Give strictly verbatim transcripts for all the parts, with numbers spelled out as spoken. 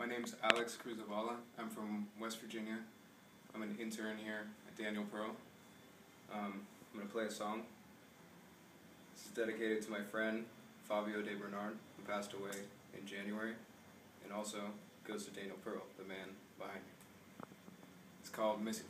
My name's Alex Cruzzavala. I'm from West Virginia. I'm an intern here at Daniel Pro. Um, I'm going to play a song. This is dedicated to my friend, Favio who passed away in January, and also goes to Daniel Pro, the man behind me. It's called Missing.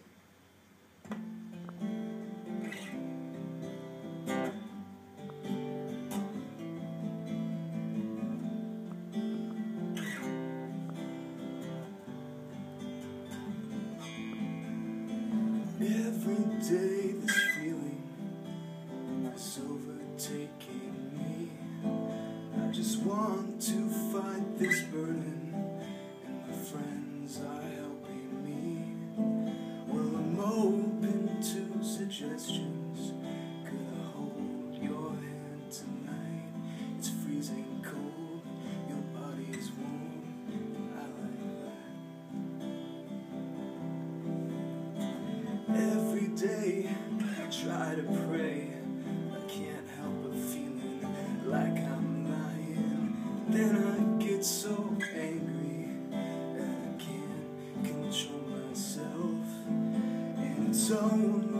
Every day this feeling is overtaking me. I just want to fight this burden, and my friends are helping me. Well, I'm open to suggestions. Could I hold your hand tonight? It's freezing cold, your body's warm, I like that. Every day I try to pray, I can't help but feeling like I'm lying. Then I get so angry that I can't control myself, and it's all